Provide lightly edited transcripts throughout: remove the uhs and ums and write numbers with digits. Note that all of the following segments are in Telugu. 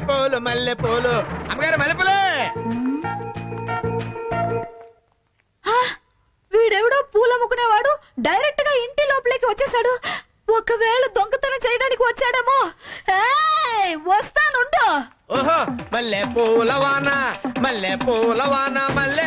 మల్లెపూలు మల్లెపూలు అమ్మగారు మల్లెపూలే. వీడెవడో పూలమ్ముకునేవాడు డైరెక్ట్ గా ఇంటి లోపలికి వచ్చేసాడు. ఒకవేళ దొంగతనం చేయడానికి వచ్చాడేమో. వస్తానుండు. ఓహో మల్లెపూల వాన మల్లెపూల వాన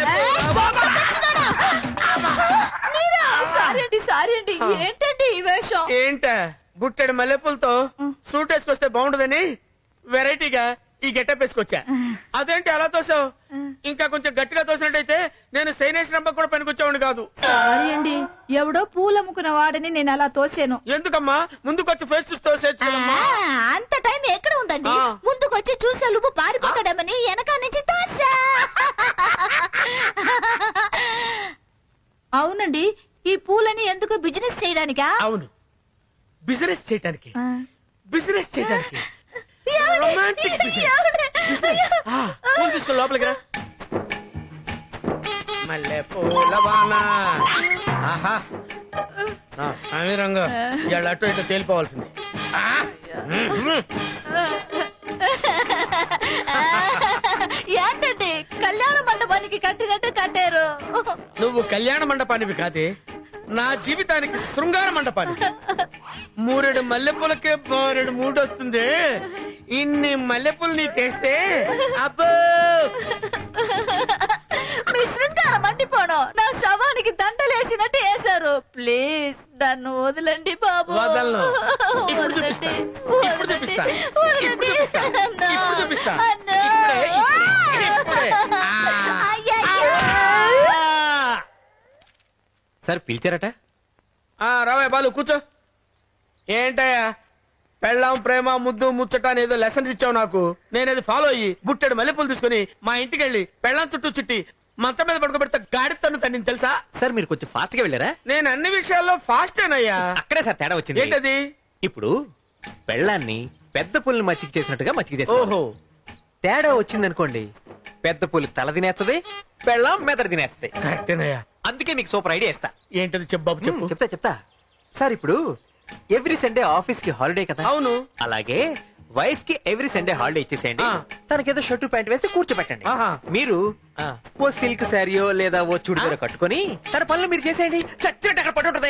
సారీ అండి ఏంటండి ఈ వేషం? ఏంట గుట్టెడు మల్లెపూలతో సూట్ వేసుకొస్తే బాగుంటదని వెరైటీగా ఈ గెటప్ వేసుకొచ్చా. అదేంటి అలా తోసావు? ఇంకా కొంచెం గట్టిగా తోసినట్టయితే నేను సైనేశ్వరంబ కూడా పనికొచ్చేవాడిని కాదు. సారీ అండి, ఎవడో పూలమ్ముకున్న వాడని నేను అలా తోసాను. ఎందుకమ్మా ముందుకొచ్చి ఫేస్ చూసి తోసేచ్చు. అంత టైం ఎక్కడ ఉందండి? ముందుకొచ్చి చూసే లోపు పారిపోతాడమని వెనక నుంచి తోసా. అవునండి, ఈ పూలని ఎందుకు బిజినెస్ చేయడానికా? అవును, బిజినెస్ చేయడానికి. బిజినెస్ చేయడానికి రొమాంటిక్ పూలు తీసుకుని లోపలికి రా. మల్లె పూల వాన. ఆహా సమీరంగా ఇవాళ అటు ఇటు తేలిపోవాల్సింది. ఏంటండి కళ్యాణ మండపానికి కట్టినట్టు కట్టారు? నువ్వు కళ్యాణ మండపానివి కాదే, నా జీవితానికి శృంగార మండపానికి. మూరెడు మల్లెపూలకే బోరెడు మూడొస్తుంది. ఇన్ని మల్లెపూలు నీ తెస్తే అబ్బో మీ శృంగార మండిపోవడం నా శవానికి దండలేసినట్టు వేశారు. ప్లీజ్ నన్ను వదలండి బాబు. వదలను. ఇప్పుడు చూపిస్తా. ఇప్పుడు చూపిస్తా. ఇప్పుడు చూపిస్తా. ఇప్పుడు చూపిస్తా. సార్ పిలిచారట? రావయ్య బాలు కూర్చో. ఏంటయ్యా పెళ్ళాం ప్రేమ ముద్దు ముచ్చట అనేదో లెసన్స్ ఇచ్చావు నాకు. నేనేది ఫాలో అయ్యి బుట్టెడు మల్లెపూలు తీసుకుని మా ఇంటికి వెళ్ళి పెళ్ళాం చుట్టూ చుట్టి మంచం మీద పడుకోబెడితే గాడి తను తెలుసా? సార్ మీరు కొంచెం ఫాస్ట్ గా వెళ్ళారా? నేను అన్ని విషయాల్లో ఫాస్టేనయ్యా. అక్కడే సార్ తేడా వచ్చింది. ఏంటది? ఇప్పుడు పెళ్ళాన్ని పెద్ద పుల్ని మచ్చిక చేసినట్టుగా మచ్చిక చేసి. ఓహో, తేడా వచ్చిందనుకోండి, పెద్ద పులి తల తినేస్తుంది, పెళ్ళాం మెదడు తినేస్తుంది. కరెక్టేనయ్యా. అందుకే మీకు సూపర్ ఐడియా ఇస్తా. ఏంటది చెప్పు చెప్పు. చెప్తా సార్. ఇప్పుడు ఎవ్రీ సండే ఆఫీస్ కి హాలిడే కదా? అవును. అలాగే వైఫ్ కి ఎవ్రీ సండే హాలిడే ఇచ్చేసేయండి. తనకేదో షర్టు ప్యాంట్ వేసి కూర్చోబెట్టండి. మీరు ఓ సిల్క్ శారీయో లేదా ఓ చుడిదారో కట్టుకొని తన పనులు మీరు చేసేయండి. చచ్చినట్టు అక్కడ పట్టుంటది.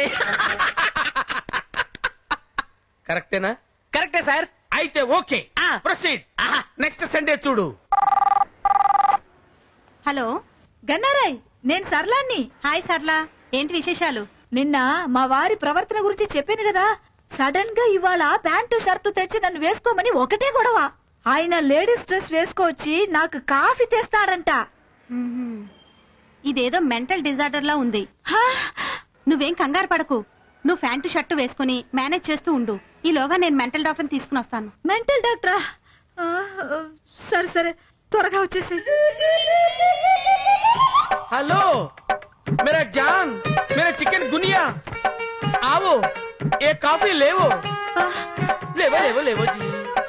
కరెక్టేనా? కరెక్టే సార్. అయితే ఓకే, ప్రొసీడ్. నెక్స్ట్ సండే చూడు. హలో గన్నారాయ్, నేను సర్లాన్ని. హాయ్ సర్లా, ఏంటి విశేషాలు? నిన్న మా వారి ప్రవర్తన గురించి చెప్పాను కదా. సడన్ గా ఇవాళ ప్యాంటు షర్టు తెచ్చి నన్ను వేసుకోమని ఒకటే గొడవ. ఆయన లేడీస్ డ్రెస్ వేసుకోవచ్చి నాకు కాఫీ తెస్తాడంట. ఇదేదో మెంటల్ డిజార్డర్ లా ఉంది. నువ్వేం కంగారు పడకు. నువ్వు ప్యాంటు షర్టు వేసుకుని మేనేజ్ చేస్తూ ఉండు. ఈలోగా నేను మెంటల్ డాక్టర్ తీసుకుని వస్తాను. మెంటల్ డాక్టరా? సరే సరే, త్వరగా వచ్చేసి. हेलो मेरा जान, मेरा चिकन गुनिया, आओ एक कॉफी लेवो. लेवो लेवो लेवो जी.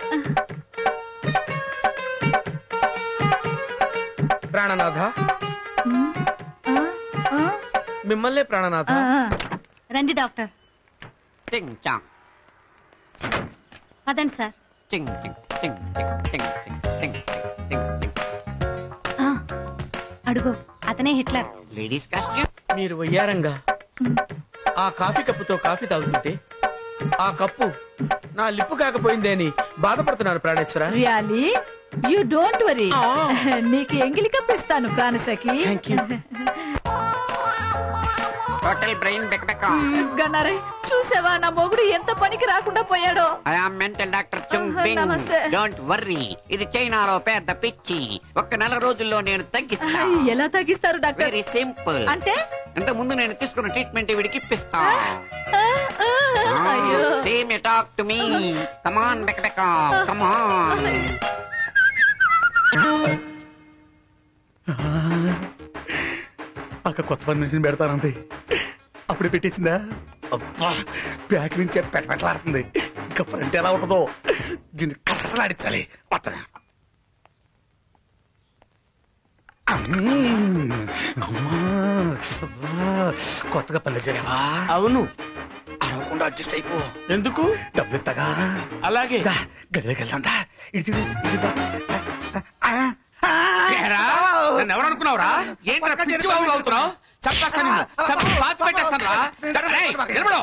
ప్రాణనాథ, మిమ్మల్ని ప్రాణనాథ. రండి డాక్టర్. పదండి సార్. అడుగు, అతనే హిట్లర్. Ladies costume. మీరు వయ్యారంగా ఆ కాఫీ కప్పుతో కాఫీ తాగుతుంటే ఆ కప్పు నా లిప్పు కాకపోయిందే అని బాధపడుతున్నారు ప్రాణేశ్వర. Really you don't worry. నీకు ఎంగిలి కప్పిస్తాను ప్రాణసఖి. Total brain బెక్బెకా. గన్నారై, చూసావా నా మొగుడు ఎంత పనికి రాకుండా పోయాడో? I am mental doctor Chungbing. Don't worry, ఇది చైనాలో పెద్ద పిచ్చి. ఒక్క నెల రోజుల్లో నేను తగ్గిస్తా. ఎలా తగ్గిస్తారు డాక్టర్? Very simple. అంటే ఇంత ముందు నేను తీసుకున్న ట్రీట్మెంట్ వీడికి ఇప్పిస్తా. అయ్యో, same you talk to me. Come on బెక్బెకా, కమ్ ఆన్. అక్క కొత్త పర్మిషన్ పెడతానంది, అప్పుడు పెట్టేసిందా? అబ్బా, బ్యాక్ నుంచి పెట్టలాడుతుంది. ఇంకా ఫ్రంట్ ఎలా ఉంటుందో దీన్ని కసలాడించాలి. కొత్తగా పల్లె జరిగావా? అవును, అవ్వకుండా అడ్జస్ట్ అయిపో. ఎందుకు? డబ్బులు ఇత్తగా. అలాగే గదిలోకి వెళ్దాందా? ఇటు నన్ను ఎవరు అనుకున్నావురా? ఏంట్రా పిచ్చి వాగుడు అవుతున్నావు? చంపేస్తాను నిన్ను. చంపి పాతి పెట్టేస్తాను రా. రేయ్, నిలబడు.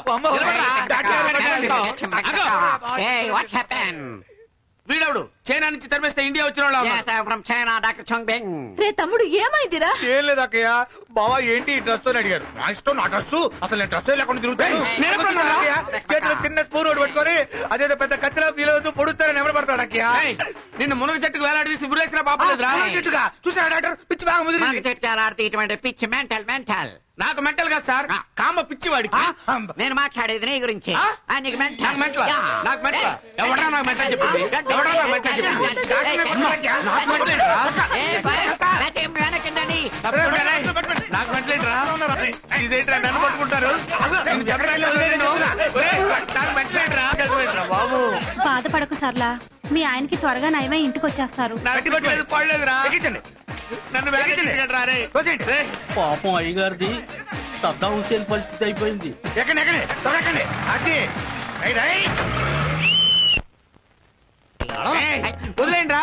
నిలబడరా. Hey, what happened? వీడవుడు చైనా నుంచి తరిమేస్తే ఇండియా వచ్చిన వాళ్ళ Yes, I'm from China, Dr. Chongbing. రే తమ్ముడు ఏమైందిరా? ఏం లేదు అక్కయ్య. బావా ఏంటి ఈ డ్రెస్ అని అడిగారు. నా ఇష్టం, నా డ్రెస్. అసలు నేను డ్రెస్ లేకుండా తిరుగుతాను. చేతిలో చిన్న స్పూన్ ఒకటి పట్టుకొని అదేదో పెద్ద కత్తిలో ఫీల్ అవుతూ పొడుస్తారని ఎవరు పడతాడు అక్కయ్య? నిన్ను మునగ చెట్టుకు వేలాడదీసి బురేసిన పాపం లేదురా. చెట్టుగా చూసారా డాక్టర్? పిచ్చి బాగా మనకి ముదిరింది. చెట్టాలాడితే ఇటువంటి పిచ్చి మెంటల్. నాకు మెంటల్ కాదు సార్, కామ పిచ్చి వాడికి. నేను మాట్లాడేది నీ గురించి. ఆ? నీకు నాకు మెంటల్. Yeah. నాకు మెంటల్. ఎవడరా నాకు మెంటల్ చెప్పింది? ఎవడరా నాకు మెంటల్ చెప్పింది? నాకు మెంటల్ ఏంట్రా? వెనకిందండి. తప్పకుండా రేయ్. నాకు మెంటల్ ఏంట్రా? ఇదేంట్రా నన్ను పట్టుకుంటారు? నేను ఎవరైనా వదిలేను. ఒరేయ్, నాకు మెంటల్ ఏంట్రా? బాబు బాధపడకు సర్లా, మీ ఆయనకి త్వరగా నయమై ఇంటికి వచ్చేస్తారు. నాకు పట్టలేదు పడలేదురా. నన్ను వెనకించగలరా రే? రేయ్. పాపం అయ్యగారిది సద్దాం హుసేన్ పరిస్థితి అయిపోయింది. ఎక్కండి అది వదిలేండి రా.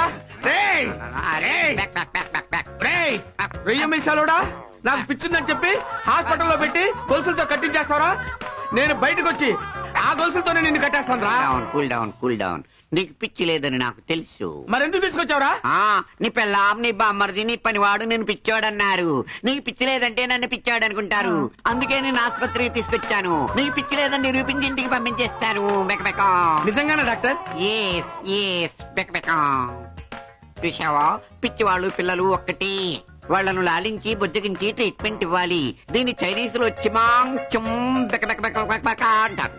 రొయ్య మీసాలోడా నాకు పిచ్చిందని చెప్పి హాస్పిటల్లో పెట్టి గొలుసులతో కట్టించేస్తావరా? నేను బయటకు వచ్చి ఆ గొలుసులతోనే నిన్ను కట్టేస్తాను రా. Cool down. నీకు పిచ్చి లేదని నాకు తెలుసు. మరెందుకు తీసుకొచ్చావురా? నీ పెళ్ళాం, నీ బామ్మర్ది, నీ పనివాడు నేను పిచ్చోడన్నారు. నీకు పిచ్చి లేదంటే నన్ను పిచ్చాడు అనుకుంటారు. అందుకే నేను ఆసుపత్రికి తీసుకొచ్చాను. నీకు పిచ్చి లేదని నిరూపించి ఇంటికి పంపించేస్తాను. బెకబెక. నిజంగానే డాక్టర్? ఎస్ బెకబెక. చూసావా, పిచ్చివాళ్ళు పిల్లలు ఒక్కటి. వాళ్లను లాలించి బుజ్జగించి ట్రీట్మెంట్ ఇవ్వాలి. దీన్ని చైనీస్ లో చిమాంగ్ చుమ్ బెకబెక అంటారు.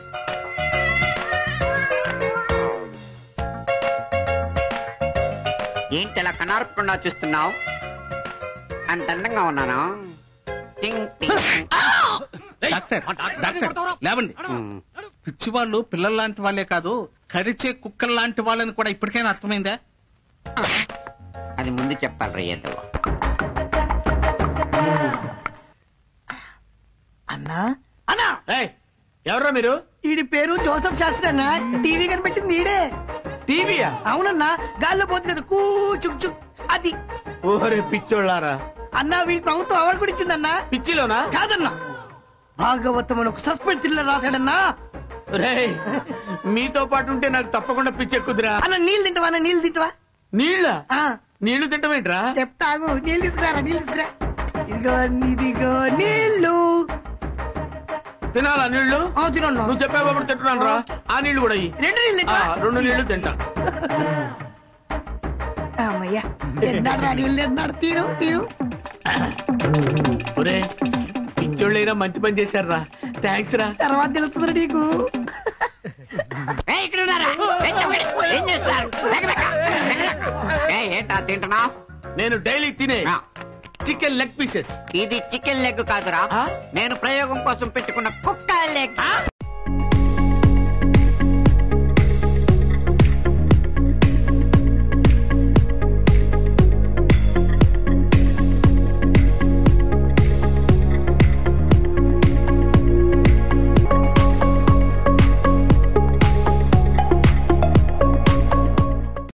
ఏంటి అలా కనార్పకుండా చూస్తున్నావు? అంత అందంగా ఉన్నాను. డాక్టర్ లేవండి. పిచ్చి వాళ్ళు పిల్లల లాంటి వాళ్ళే కాదు, కరిచే కుక్కల లాంటి వాళ్ళని కూడా ఇప్పటికైనా అర్థమైందా? అది ముందు చెప్పాలి రేయదు. అన్నా ఏయ్, ఎవర్రా మీరు? ఈడి పేరు జోసఫ్ శాస్త్రి అన్న. టీవీ కనిపెట్టింది ఈడే. టీవీయా? అవునన్నా, గాల్లో పోతుంది కదా కూ చుక్ చుక్ అది. ఓరే పిచ్చోళ్ళారా. అన్నా వీడి ప్రభుత్వం అవార్డు కూడా ఇచ్చిందన్నా. పిచ్చిలోనా? కాదన్నా, భాగవతం అని ఒక సస్పెన్స్ థ్రిల్లర్ రాశాడన్నా. రేయ్, మీతో పాటు ఉంటే నాకు తప్పకుండా పిచ్చి ఎక్కుదురా. అన్న నీళ్ళు తింటావా? అన్న నీళ్ళు తింటావా? నీళ్ళ? ఆ, నీళ్లు తింటమేంట్రా? చెప్తాగు. నీళ్ళు తీసుకురా. ఇదిగో నీళ్ళు. తినాలా నీళ్లు? తినండి. నువ్వు చెప్పావు కాబట్టి తింటున్నాను రా. ఆ నీళ్లు కూడా ఇయ్యి. 2 నీళ్ళు తింటావా? 2 నీళ్లు తింటా. అమ్మయ్యా, నీళ్ళు తిన్నాడు. తీరు. ఒరే పిచ్చోళ్ళైనా మంచి పని చేశారా. థ్యాంక్స్ రా. తర్వాత తెలుస్తుంది నీకు. ఇక్కడ ఉన్నారా? ఏం చేస్తారు? ఏంటా తింటున్నావు? నేను డైలీ తినే చికెన్ లెగ్ పీసెస్. ఇది చికెన్ లెగ్ కాదురా, నేను ప్రయోగం కోసం పెట్టుకున్న కుక్క లెగ్.